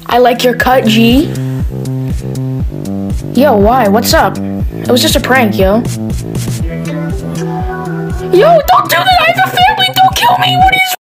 I like your cut, G. Yo, why? What's up? It was just a prank, yo. Yo, don't do that! I have a family! Don't kill me! What is